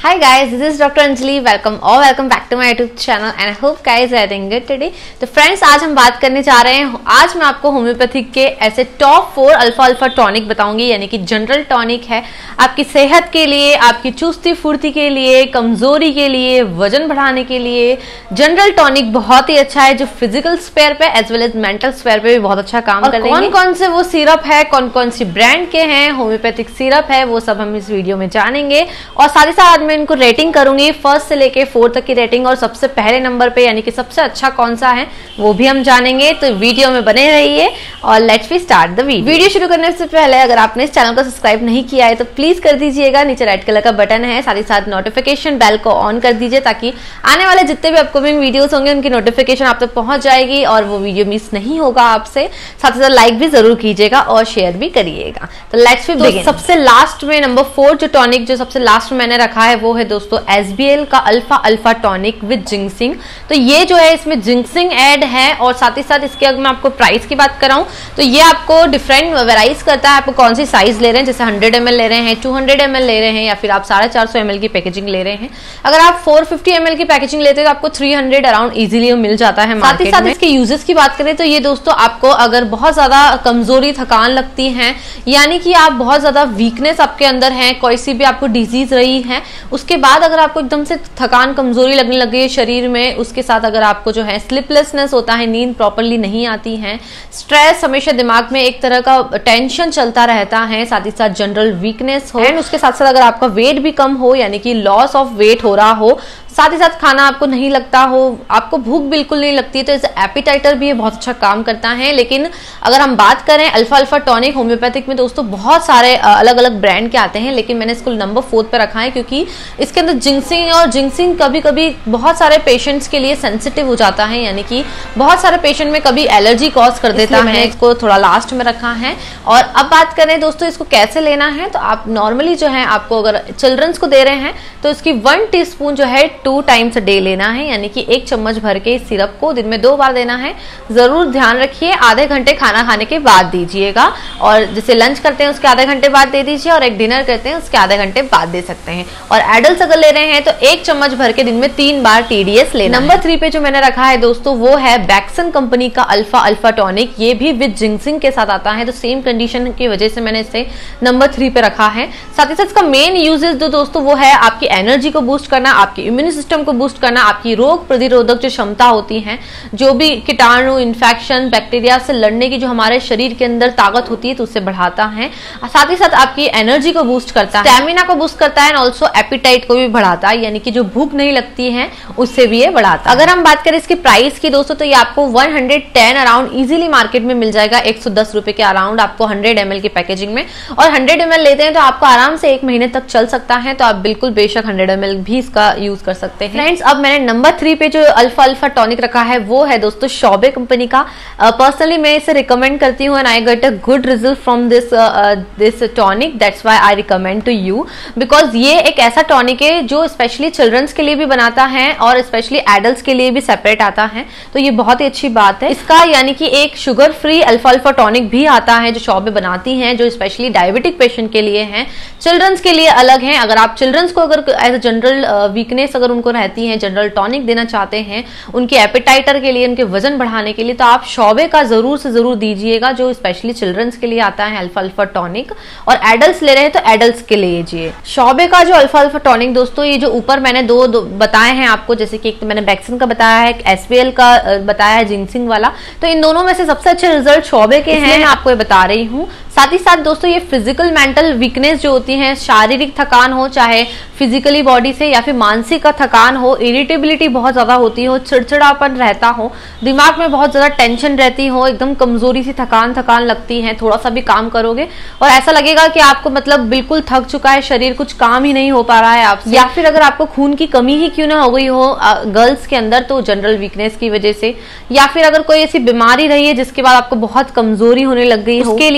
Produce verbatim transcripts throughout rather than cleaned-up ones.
Hi guys, this is doctor Anjali. Welcome और welcome back to my YouTube channel and I hope guys are doing good today. तो friends, आज हम बात करने जा रहे हैं. आज मैं आपको होम्योपैथिक के ऐसे top four alpha alpha tonic बताऊंगी, यानी कि जनरल टॉनिक है आपकी सेहत के लिए, आपकी चुस्ती फुर्ती के लिए, कमजोरी के लिए, वजन बढ़ाने के लिए. जनरल टॉनिक बहुत ही अच्छा है जो फिजिकल स्पेयर पे as well as mental sphere पे भी बहुत अच्छा काम करेंगे. कौन कौन से वो सिरप है, कौन कौन सी ब्रांड के हैं होम्योपैथिक सिरप है, वो सब हम इस वीडियो में जानेंगे. और साथ ही साथ मैं इनको रेटिंग करूंगी, फर्स्ट से लेके फोर तक की रेटिंग, और सबसे पहले नंबर पे यानी कि सबसे अच्छा कौन सा है वो भी हम जानेंगे. तो वीडियो में बने रहिए और let's we start the video. Video शुरू करने से पहले अगर आपने इस चैनल को सब्सक्राइब नहीं किया है तो प्लीज कर दीजिएगा. नीचे रेड कलर का बटन है, साथ ही साथ नोटिफिकेशन बेल को ऑन कर दीजिए ताकि आने वाले जितने भी अपकमिंग वीडियोस होंगे उनकी नोटिफिकेशन आप तक पहुंच जाएगी और वो वीडियो मिस नहीं होगा आपसे. साथ ही साथ लाइक भी जरूर कीजिएगा और शेयर भी करिएगा. तो लेट्स वी बिगिन. सबसे लास्ट में नंबर फोर जो टॉनिक जो सबसे लास्ट में मैंने रखा है वो है दोस्तों एस बी एल का अल्फा अल्फा टॉनिक विद जिंक्सिंग. तो ये जो है इसमें जिंक्सिंग ऐड है और साथ ही साथ इसके अगर मैं आपको प्राइस की बात कराऊं तो ये आपको डिफरेंट वेराइज करता है आपको कौन सी साइज ले रहे हैं. जैसे हंड्रेड एम एल ले रहे हैं, टू हंड्रेड एम एल ले रहे हैं, या फिर आप साढ़े चार सौ एम एल की पैकेजिंग ले रहे हैं. अगर आप फोर फिफ्टी एम एल की पैकेजिंग लेते हैं तो आपको थ्री हंड्रेड अराउंड इजिली मिल जाता है. साथ ही साथ इसके यूजेस की बात करें तो ये दोस्तों आपको अगर बहुत ज्यादा कमजोरी थकान लगती है, यानी कि आप बहुत ज्यादा वीकनेस आपके अंदर है, कोई सी भी आपको डिजीज रही है, उसके बाद अगर आपको एकदम से थकान कमजोरी लगने लगी है शरीर में, उसके साथ अगर आपको जो है स्लीपलेसनेस होता है, नींद प्रॉपरली नहीं आती है, स्ट्रेस हमेशा दिमाग में एक तरह का टेंशन चलता रहता है, साथ ही साथ जनरल वीकनेस हो, एंड उसके साथ साथ अगर आपका वेट भी कम हो यानी कि लॉस ऑफ वेट हो रहा हो, साथ ही साथ खाना आपको नहीं लगता हो, आपको भूख बिल्कुल नहीं लगती, तो एज एपिटाइटर भी ये बहुत अच्छा काम करता है. लेकिन अगर हम बात करें अल्फा अल्फा टॉनिक होम्योपैथिक में दोस्तों बहुत सारे अलग अलग ब्रांड के आते हैं, लेकिन मैंने इसको नंबर फोर्थ पे रखा है क्योंकि इसके अंदर जिंक्सिंग, और जिंक्सिंग कभी कभी बहुत सारे पेशेंट्स के लिए सेंसिटिव हो जाता है, यानी कि बहुत सारे पेशेंट में कभी एलर्जी कॉज कर देता है. मैंने इसको थोड़ा लास्ट में रखा है. और अब बात करें दोस्तों इसको कैसे लेना है, तो आप नॉर्मली जो है आपको अगर चिल्ड्रंस को दे रहे हैं तो इसकी वन टी स्पून जो है टू टाइम्स डे लेना है, यानी कि एक चम्मच भर के इस सिरप को दिन में दो बार देना है. जरूर ध्यान रखिए आधे घंटे खाना खाने के बाद दीजिएगा, और जैसे लंच करते हैं उसके आधे घंटे बाद दे दीजिए, और एक डिनर करते हैं उसके आधे घंटे बाद दे सकते हैं. और एडल्ट अगर ले रहे हैं तो एक चम्मच भर के दिन में तीन बार टीडीएस लेना. नंबर थ्री पे जो मैंने रखा है दोस्तों वो है बैक्सन कंपनी का अल्फा अल्फा टॉनिक. ये भी विद जिंक्सिंग के साथ आता है, तो सेम कंडीशन की वजह से मैंने इसे नंबर थ्री पे रखा है. साथ ही साथ इसका मेन यूजेस जो दोस्तों वो है आपकी एनर्जी को बूस्ट करना, आपकी इम्यून सिस्टम को बूस्ट करना, आपकी रोग प्रतिरोधक जो क्षमता होती है, जो भी कीटाणु इन्फेक्शन बैक्टीरिया से लड़ने की जो हमारे शरीर के अंदर ताकत होती है तो उससे बढ़ाता है. साथ ही साथ आपकी एनर्जी को बूस्ट करता है, स्टैमिना को बूस्ट करता है, एंड ऑल्सो एपिटाइट को भी बढ़ाता है, यानी कि जो भूख नहीं लगती है उससे भी ये बढ़ाता है. अगर हम बात करें इसकी प्राइस की दोस्तों तो ये आपको one hundred ten around easily market में मिल जाएगा. एक सौ दस रुपए के अराउंड आपको हंड्रेड एम एल की पैकेजिंग में, और हंड्रेड एम एल लेते हैं तो आपको आराम से एक महीने तक चल सकता है. तो आप बिल्कुल बेशक हंड्रेड एम एल भी इसका यूज कर सकते हैं. फ्रेंड्स, अब मैंने नंबर थ्री पे जो अल्फा अल्फा टॉनिक रखा है वो है दोस्तों शॉबे कंपनी का. पर्सनली uh, मैं इसे रिकमेंड करती हूँ, and I get a good result from this this tonic. That's why I recommend to you, because ये एक ऐसा टॉनिक है जो स्पेशली चिल्ड्रंस के लिए भी बनाता है और स्पेशली एडल्ट्स के लिए भी सेपरेट आता है. तो ये बहुत ही अच्छी बात है. इसका यानी कि एक sugar free alpha alpha tonic भी आता है जो शॉबे बनाती है, जो स्पेशली डायबिटिक पेशेंट के लिए है. चिल्ड्रंस के लिए अलग है. अगर आप चिल्ड्रंस को अगर एज अ जनरल वीकनेस अगर उनको रहती है, जनरल टॉनिक देना चाहते हैं उनके एपिटाइटर के लिए, उनके वजन बढ़ाने के लिए, तो आप शॉबे का जरूर से जरूर दीजिएगा जो स्पेशली चिल्ड्रंस के लिए आता है अल्फा अल्फा टॉनिक. और एडल्ट्स ले रहे हैं तो एडल्ट्स के लिए लीजिए शॉबे का जो अल्फा अल्फा टॉनिक. दोस्तों ये जो ऊपर मैंने दो, दो बताए हैं आपको, जैसे कि एक तो मैंने बैक्सन का बताया है, एक एस बी एल का बताया है जिंक्सिंग वाला, तो इन दोनों में से सबसे अच्छे रिजल्ट शॉबे के हैं, मैं आपको ये बता रही हूँ. साथ ही साथ दोस्तों ये फिजिकल मेंटल वीकनेस जो होती है, शारीरिक थकान हो चाहे फिजिकली बॉडी से या फिर मानसिक का थकान हो, इरिटेबिलिटी बहुत ज्यादा होती हो, चिड़चिड़ापन रहता हो, दिमाग में बहुत ज्यादा टेंशन रहती हो, एकदम कमजोरी सी थकान थकान लगती है, थोड़ा सा भी काम करोगे और ऐसा लगेगा कि आपको मतलब बिल्कुल थक चुका है शरीर, कुछ काम ही नहीं हो पा रहा है आपसे, या फिर अगर आपको खून की कमी ही क्यों ना हो गई हो गर्ल्स के अंदर तो जनरल वीकनेस की वजह से, या फिर अगर कोई ऐसी बीमारी रही है जिसके बाद आपको बहुत कमजोरी होने लग गई हो, उसके लिए साथ ही साथ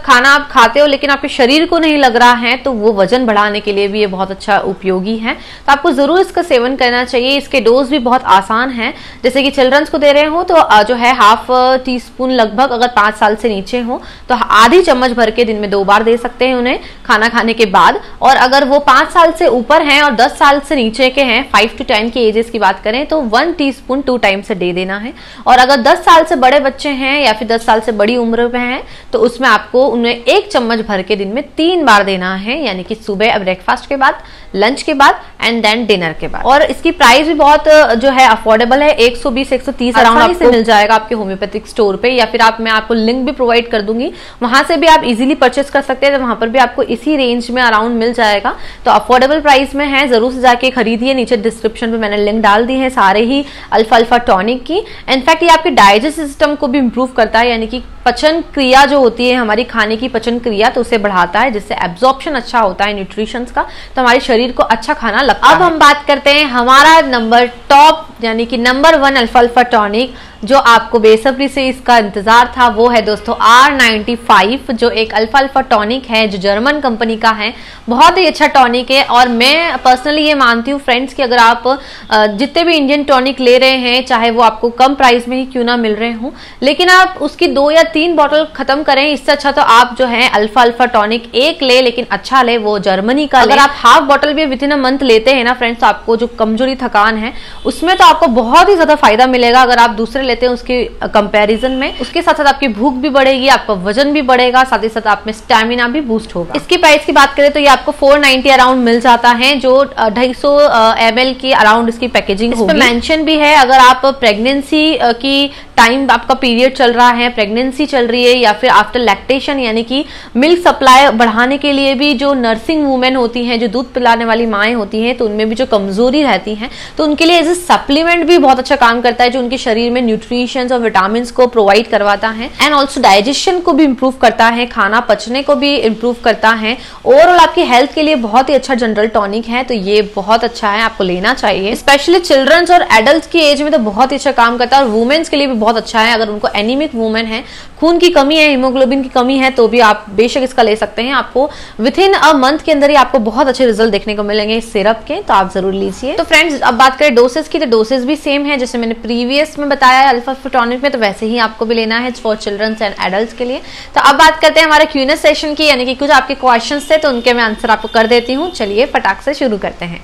मतलब खाना आप खाते हो लेकिन आपके शरीर को नहीं लग रहा है, तो वो वजन बढ़ाने के लिए भी ये बहुत अच्छा उपयोगी है। तो आपको जरूर इसका सेवन करना चाहिए। इसके डोज भी बहुत आसान है, जैसे कि चिल्ड्रंस को दे रहे हो तो जो है हाफ टी स्पून लगभग, अगर पांच साल से नीचे हो तो आधी चम्मच भर के दिन में दो बार दे सकते हैं उन्हें खाना खाने के बाद। और अगर वो पांच साल से ऊपर हैं और दस साल से नीचे के हैं, फाइव टू टेन के एजेस की बात करें, तो वन टीस्पून टू टाइम से दे देना है। और अगर दस साल से बड़े बच्चे हैं या फिर दस साल से बड़ी उम्र में हैं तो उसमें आपको उन्हें एक चम्मच भर के दिन में तीन बार देना है, यानी कि सुबह ब्रेकफास्ट के बाद, लंच के बाद एंड देन डिनर के बाद। और इसकी प्राइस भी बहुत जो है अफोर्डेबल है, एक सौ बीस एक सौ तीस अराउंड से मिल जाएगा आपके होम्योपैथिक स्टोर पे, या फिर आप मैं आपको लिंक भी प्रोवाइड कर दूंगी, वहां से भी आप इजीली परचेस कर सकते हैं। तो वहां पर भी आपको इसी रेंज में अराउंड मिल जाएगा। तो अफोर्डेबल प्राइस में है, जरूर से जाके खरीदिए। नीचे डिस्क्रिप्शन पे मैंने लिंक डाल दी है सारे ही अल्फा अल्फा टॉनिक की। इनफैक्ट ये आपके डाइजेस्ट सिस्टम को भी इंप्रूव करता है, यानी कि पचन क्रिया जो होती है हमारी खाने की पचन क्रिया, तो उसे बढ़ाता है, जिससे एब्जॉर्प्शन अच्छा होता है न्यूट्रिशंस का, तो हमारे शरीर को अच्छा खाना लगता है। अब हम बात करते हैं हमारा नंबर टॉप यानी कि number one alpha alpha tonic, जो आपको बेसब्री से इसका इंतजार था, वो है दोस्तों आर नाइन्टी फाइव, जो एक अल्फा अल्फा टॉनिक है जो जर्मन कंपनी का है। बहुत ही अच्छा टॉनिक है और मैं पर्सनली ये मानती हूँ फ्रेंड्स कि अगर आप जितने भी इंडियन टॉनिक ले रहे हैं, चाहे वो आपको कम प्राइस में ही क्यों ना मिल रहे हों, लेकिन आप उसकी दो या तीन बॉटल खत्म करें, इससे अच्छा तो आप जो है अल्फा अल्फा टॉनिक एक ले, लेकिन अच्छा ले, वो जर्मनी का। अगर आप हाफ बॉटल भी विद इन अ मंथ लेते हैं ना फ्रेंड्स, तो आपको जो कमजोरी थकान है उसमें तो आपको बहुत ही ज्यादा फायदा मिलेगा अगर आप दूसरे लेते हैं उसके कंपैरिजन में। उसके साथ साथ आपकी भूख भी बढ़ेगी, आपका वजन भी बढ़ेगा, साथ ही साथ आप में स्टैमिना भी बूस्ट होगा। इसकी प्राइस की बात करें तो ये आपको फोर नाइन्टी अराउंड मिल जाता है, जो ढाई सौ एम एल की अराउंड इसकी पैकेजिंग होगी। इसमें मेंशन भी है, अगर आप प्रेगनेंसी की टाइम आपका पीरियड चल रहा है, प्रेगनेंसी चल रही है, या फिर आफ्टर लैक्टेशन यानी कि मिल्क सप्लाई बढ़ाने के लिए भी जो नर्सिंग वुमेन होती हैं, जो दूध पिलाने वाली माएँ होती हैं, तो उनमें भी जो कमजोरी रहती है, तो उनके लिए एज ए सप्लीमेंट भी बहुत अच्छा काम करता है, जो उनके शरीर में न्यूट्रिशन और विटामिन को प्रोवाइड करवाता है। एंड ऑल्सो डाइजेशन को भी इंप्रूव करता है, खाना पचने को भी इंप्रूव करता है। ओवरऑल आपकी हेल्थ के लिए बहुत ही अच्छा जनरल टॉनिक है, तो ये बहुत अच्छा है, आपको लेना चाहिए। स्पेशली चिल्ड्रंस और एडल्ट की एज में तो बहुत ही अच्छा काम करता है, और वुमेन्स के लिए भी बहुत अच्छा है। अगर उनको एनीमिक वुमेन है, खून की कमी है, हीमोग्लोबिन की कमी है, तो भी आप बेशक इसका ले सकते हैं। आपको विद इन अ मंथ के अंदर ही आपको बहुत अच्छे रिजल्ट देखने को मिलेंगे इस सिरप के, तो आप जरूर लीजिए। तो फ्रेंड्स अब बात करें डोसेस की, तो डोसेस भी सेम है जैसे मैंने प्रीवियस में बताया है अल्फा अल्फा टॉनिक में, तो वैसे ही आपको भी लेना है फॉर चिल्ड्रंस एंड एडल्ट्स के लिए। तो अब बात करते हैं हमारे क्यू एंड ए सेशन की, यानी कि कुछ आपके क्वेश्चंस थे तो उनके मैं आंसर आपको कर देती हूँ। चलिए फटाक से शुरू करते हैं।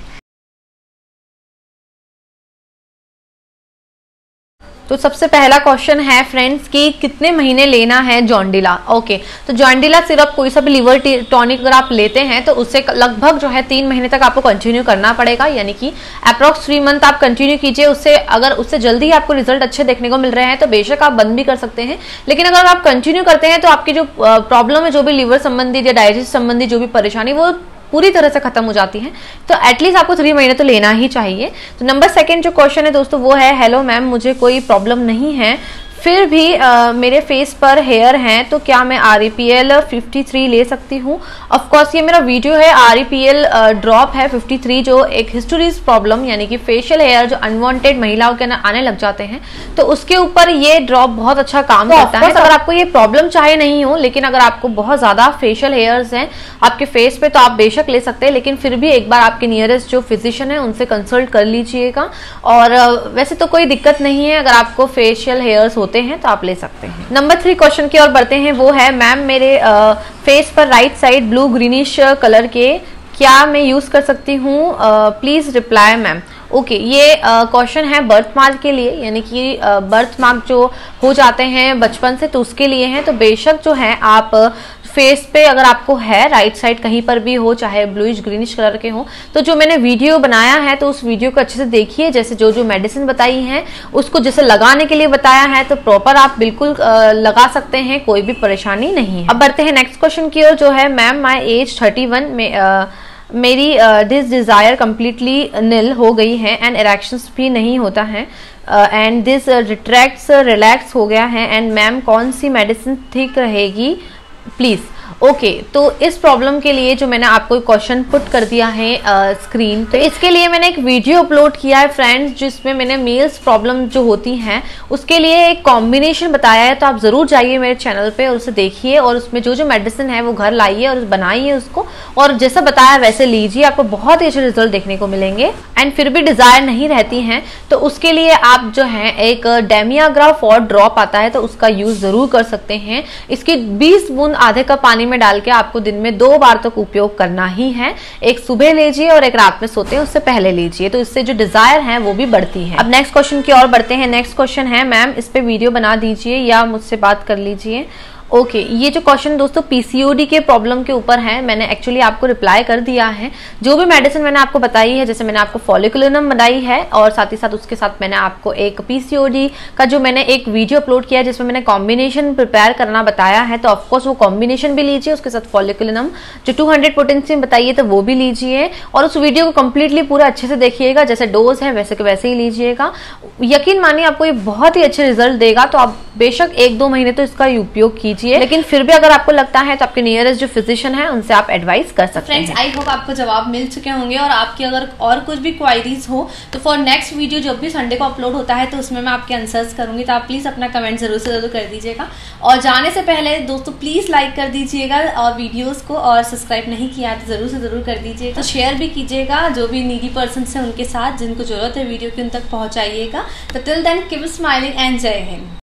तो सबसे पहला क्वेश्चन है फ्रेंड्स कि कितने महीने लेना है जॉन्डिला। ओके, तो जॉन्डिला सिरप कोई सा भी लिवर टॉनिक अगर आप लेते हैं तो उससे लगभग जो है तीन महीने तक आपको कंटिन्यू करना पड़ेगा, यानी कि अप्रॉक्स थ्री मंथ आप कंटिन्यू कीजिए। उससे अगर उससे जल्दी आपको रिजल्ट अच्छे देखने को मिल रहे हैं तो बेशक आप बंद भी कर सकते हैं, लेकिन अगर आप कंटिन्यू करते हैं तो आपकी जो प्रॉब्लम है, जो भी लिवर संबंधी या डाइजेस्ट संबंधी जो भी परेशानी, वो पूरी तरह से खत्म हो जाती है। तो एटलीस्ट आपको थ्री महीने तो लेना ही चाहिए। तो नंबर सेकंड जो क्वेश्चन है दोस्तों वो है, हेलो मैम, मुझे कोई प्रॉब्लम नहीं है, फिर भी आ, मेरे फेस पर हेयर हैं, तो क्या मैं R E P L fifty three ले सकती हूँ? ऑफकोर्स ये मेरा वीडियो है, R E P L drop है फिफ्टी थ्री, जो एक हिस्टोरीज प्रॉब्लम यानी कि फेशियल हेयर जो अनवांटेड महिलाओं के अंदर आने लग जाते हैं, तो उसके ऊपर ये ड्रॉप बहुत अच्छा काम तो करता है। तो अगर आपको ये प्रॉब्लम चाहे नहीं हो, लेकिन अगर आपको बहुत ज्यादा फेशियल हेयर्स हैं आपके फेस पे, तो आप बेशक ले सकते हैं, लेकिन फिर भी एक बार आपके नियरेस्ट जो फिजिशियन है उनसे कंसल्ट कर लीजिएगा। और वैसे तो कोई दिक्कत नहीं है, अगर आपको फेशियल हेयर्स होते हैं तो आप ले सकते हैं। नंबर थ्री क्वेश्चन की ओर बढ़ते हैं, वो है, मैम मेरे आ, फेस पर right side blue greenish colour के क्या मैं यूज कर सकती हूँ? Please reply ma'am. Okay okay, ये क्वेश्चन uh, है बर्थ मार्क के लिए, यानी कि बर्थ मार्क जो हो जाते हैं बचपन से, तो उसके लिए है। तो बेशक जो है आप फेस पे अगर आपको है राइट साइड कहीं पर भी हो, चाहे ब्लूइश ग्रीनिश कलर के हो, तो जो मैंने वीडियो बनाया है तो उस वीडियो को अच्छे से देखिए, जैसे जो जो मेडिसिन बताई है उसको जैसे लगाने के लिए बताया है, तो प्रॉपर आप बिल्कुल आ, लगा सकते हैं, कोई भी परेशानी नहीं है। अब बढ़ते हैं नेक्स्ट क्वेश्चन की ओर, जो है, ma'am my age thirty one में आ, मेरी दिस डिजायर कम्प्लीटली निल हो गई है एंड इरेक्शंस भी नहीं होता है एंड दिस रिट्रैक्ट्स रिलैक्स हो गया है, एंड मैम कौन सी मेडिसिन ठीक रहेगी प्लीज। ओके okay, तो इस प्रॉब्लम के लिए जो मैंने आपको क्वेश्चन पुट कर दिया है स्क्रीन, तो इसके लिए मैंने एक वीडियो अपलोड किया है फ्रेंड्स, जिसमें मैंने मेल्स प्रॉब्लम जो होती हैं उसके लिए एक कॉम्बिनेशन बताया है। तो आप जरूर जाइए मेरे चैनल पे और उसे देखिए, और उसमें जो जो मेडिसिन है वो घर लाइए और बनाइए उसको, और जैसा बताया वैसे लीजिए, आपको बहुत ही अच्छे रिजल्ट देखने को मिलेंगे। एंड फिर भी डिजायर नहीं रहती हैं तो उसके लिए आप जो है एक डेमियाग्रा फॉर ड्रॉप आता है, तो उसका यूज जरूर कर सकते हैं। इसकी बीस बूंद आधे कप पानी में डाल के आपको दिन में दो बार तक उपयोग करना ही है। एक सुबह लीजिए और एक रात में सोते हैं उससे पहले लीजिए, तो इससे जो डिजायर है वो भी बढ़ती है। अब नेक्स्ट क्वेश्चन की ओर बढ़ते हैं। नेक्स्ट क्वेश्चन है, मैम इस पे वीडियो बना दीजिए या मुझसे बात कर लीजिए। ओके okay, ये जो क्वेश्चन दोस्तों पीसीओडी के प्रॉब्लम के ऊपर है, मैंने एक्चुअली आपको रिप्लाई कर दिया है। जो भी मेडिसिन मैंने आपको बताई है, जैसे मैंने आपको फॉलिकुलिनम बनाई है और साथ ही साथ उसके साथ मैंने आपको एक पीसीओडी का जो मैंने एक वीडियो अपलोड किया है जिसमें मैंने कॉम्बिनेशन प्रिपेयर करना बताया है, तो ऑफकोर्स वो कॉम्बिनेशन भी लीजिए, उसके साथ फॉलिकुलिनम जो टू हंड्रेड पोटेंसी में बताइए तो वो भी लीजिए, और उस वीडियो को कंप्लीटली पूरा अच्छे से देखिएगा, जैसे डोज है वैसे के वैसे ही लीजिएगा। यकीन मानिए आपको ये बहुत ही अच्छे रिजल्ट देगा। तो आप बेशक एक दो महीने तो इसका उपयोग कीजिए, लेकिन फिर भी अगर आपको लगता है तो आपके नियरेस्ट जो फिजिशियन है उनसे आप एडवाइस कर सकते हैं। फ्रेंड्स, आई होप आपको जवाब मिल चुके होंगे, और आपकी अगर और कुछ भी क्वायरीज हो तो फॉर नेक्स्ट वीडियो जब भी संडे को अपलोड होता है तो उसमें मैं आपके आंसर्स करूंगी, तो आप प्लीज अपना कमेंट जरूर से जरूर कर दीजिएगा। और जाने से पहले दोस्तों प्लीज लाइक कर दीजिएगा और वीडियोस को, और सब्सक्राइब नहीं किया तो जरूर से जरूर कर दीजिएगा। तो शेयर भी कीजिएगा जो भी नीडी पर्सन है उनके साथ, जिनको जरूरत है वीडियो की उन तक पहुंचाइएगा। तो till then keep smiling and जय हिंद।